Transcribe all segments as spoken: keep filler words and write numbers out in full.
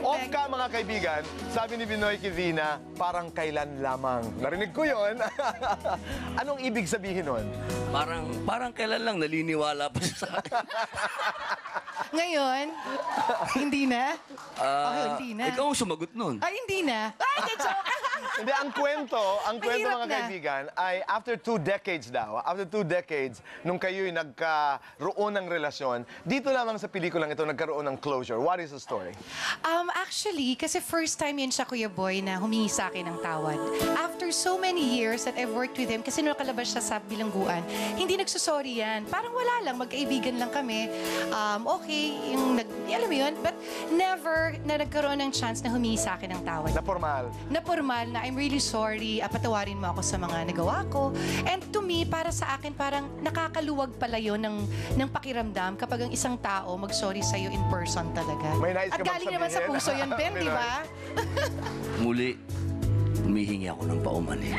Off ka, mga kaibigan, sabi ni Binoy Kivina, parang kailan lamang. Narinig ko yon. Anong ibig sabihin nun? Parang, parang kailan lang naliniwala pa siya sa akin. Ngayon, hindi na? Ah, Okay, hindi na. Ikaw ang sumagot nun. Ay, hindi na. Ay, hindi, joke. Hindi, ang kwento, ang kwento Mahirap mga na. kaibigan, ay after two decades daw, after two decades, nung kayo'y nagkaroon ng relasyon, dito lamang sa pelikulang ito nagkaroon ng closure. What is the story? Um, actually, kasi first time yun siya, Kuya Boy, na humingi sa akin ng tawad. After so many years that I've worked with him, kasi nung nakalabas siya sa bilangguan, hindi nagsusorry yan. Parang wala lang, magkaibigan lang kami. Um, okay, yung nag, alam mo yun, but never na nagkaroon ng chance na humingi sa akin ng tawad. Na formal. Na formal, na I'm really sorry, ah, patawarin mo ako sa mga nagawa ko. And to me, para sa akin, parang nakakaluwag pala yun ng, ng pakiramdam kapag ang isang tao mag-sorry sa'yo in person talaga. May nais At ka bang galing naman sa sabihin? puso yun, Ben, di ba? Muli, humihingi ako ng paumanhin.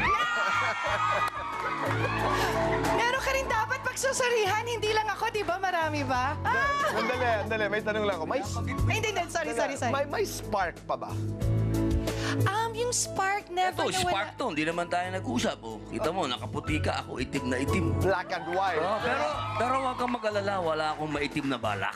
Meron ka rin dapat pagsusurihan, hindi lang ako, di ba? Marami ba? Ah! Andali, andali, may tanong lang ako. May, Ay, hindi, hindi. Sorry, sorry, sorry. may, may spark pa ba? Um, yung spark never Ito, nawala. spark to. Hindi naman tayo nag-usap. Oh. Kita mo, nakaputi ka. Ako itim na itim. Black and white. Oh, pero, pero huwag kang mag-alala. Wala akong maitim na balak.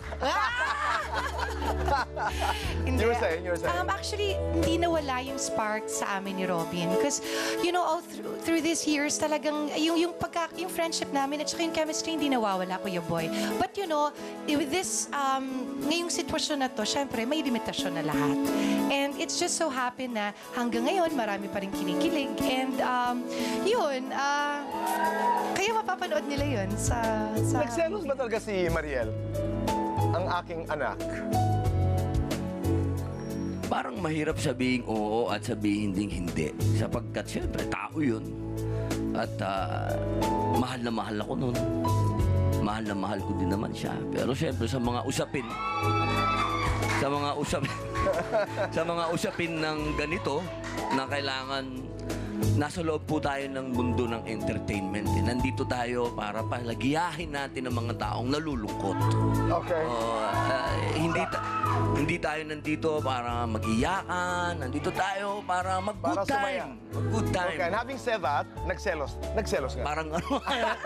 Hindi. You were saying, you were saying. Um, actually, hindi nawala yung spark sa amin ni Robin. Because, you know, all through, through these years, talagang yung, yung, pagka, yung friendship namin at saka yung chemistry, hindi nawawala, Kuya Boy. But, you know, with this, um, ngayong sitwasyon na to, syempre, may limitasyon na lahat. And it's just so happy na hanggang ngayon, marami pa rin kinikilig. And, um, yun, ah, kaya mapapanood nila yun sa... sa Nagselos ba talaga si Mariel? Ang aking anak. Parang mahirap sabihin oo at sabihin ding hindi. Sapagkat siyempre, tao yun. At ah, mahal na mahal ako nun. Mahal na mahal ko din naman siya. Pero siyempre, sa mga usapin, sa mga usapin, sa mga usapin ng ganito, na kailangan, nasa loob po tayo ng mundo ng entertainment. Eh. Nandito tayo para palagiyahin natin ang mga taong nalulungkot. Okay. Oh, ah, hindi ta- hindi tayo nandito para mag-iyakan. Nandito tayo para mag-good Para sumaya. time. Mag-good time. Okay, and having said that, nagselos. Nagselos nga. Parang ano.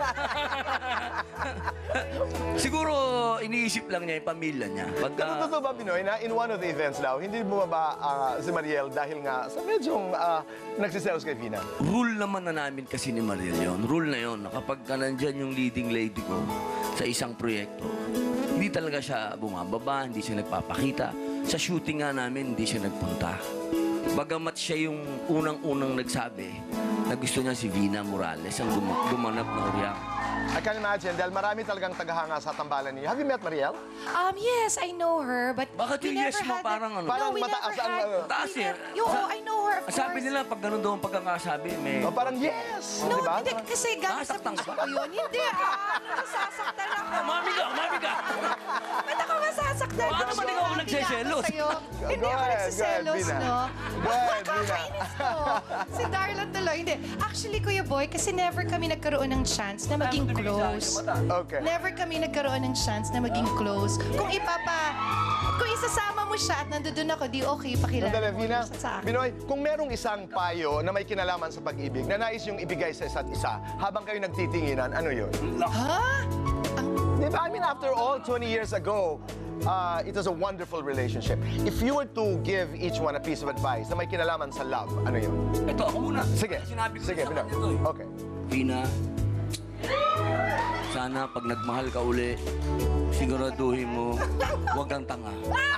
Siguro iniisip lang niya yung pamilya niya. Pagka, Pero totoo ba, Pinoy, na in one of the events daw, hindi bumaba ah, si Mariel dahil nga sa medyong uh, nagsiselos kay Vina? rule naman na namin kasi ni Mariel yun. Rule na yun. Na kapag ka nandyan yung leading lady ko sa isang proyekto, hindi talaga siya bumababa, hindi siya nagpapakita. Sa shooting nga namin, hindi siya nagpunta. Bagamat siya yung unang-unang nagsabi na gusto niya si Vina Morales ang gum- gumanap na Oriang. I can imagine, dahil marami talagang tagahanga sa tambalan niyo. Have you met Mariel? Um, yes, I know her, but Bakit we yung never yes mo had parang that- ano? Parang no, we mataas never ang, had- ano? Taas we eh. never- Yo, I know her, of Ang sabi course. nila, pag ganun daw ang pagkakasabi, may... O, parang yes! No, di ba? hindi, kasi galing sa Nasaktan puso ka? ko yun. Hindi, ah, nasasaktan ako. Mami ka, mami ka! Ba't ako masasaktan? Paano Gusto man ikaw ko, hindi nagseselos? ako sa'yo. Hindi Go ako ahead, nagsiselos, go ahead, Vina. no? Go ahead, Vina. Kakainis to. Si Darla tuloy. Hindi. Actually, Kuya Boy, kasi never kami nagkaroon ng chance na maging close. Okay. Never kami nagkaroon ng chance na maging close. Kung ipapa, kung isasama mo siya at nandoon ako, di okay, pakilala Sandali, mo Vina. siya sa akin. Binoy, kung merong isang payo na may kinalaman sa pag-ibig, na nais yung ibigay sa isa't isa, habang kayo nagtitinginan, ano yun? Ha? Di ba? I mean, after all, twenty years ago, uh, it was a wonderful relationship. If you were to give each one a piece of advice na may kinalaman sa love, ano yun? Ito, ako muna. Sige. Sinabi ko Sige, na sa Binoy. kanya to eh. Okay. Vina, sana pag nagmahal ka uli, siguraduhin mo, huwag kang tanga.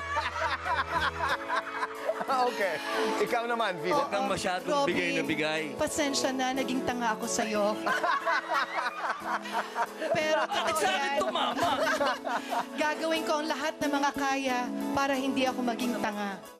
Okay. Ikaw naman, Vina. Huwag kang masyadong Robby, bigay na bigay. Pasensya na, naging tanga ako sa'yo. Pero Bakit totoo sa akin yan, to, mama? gagawin ko ang lahat ng mga kaya para hindi ako maging tanga.